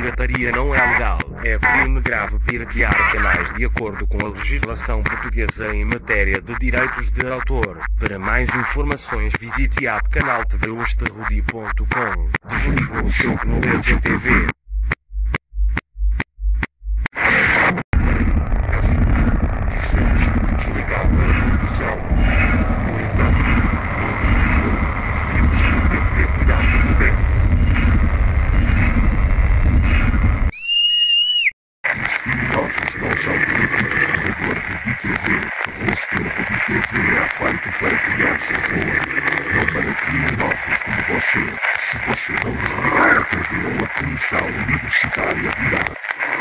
pirataria não é legal. É crime grave piratear canais de acordo com a legislação portuguesa em matéria de direitos de autor. Para mais informações visite a app canaltveusterrudi.com. Desliga o seu Knowledge TV. Se você não desligar a TV, a polícia universitária virá.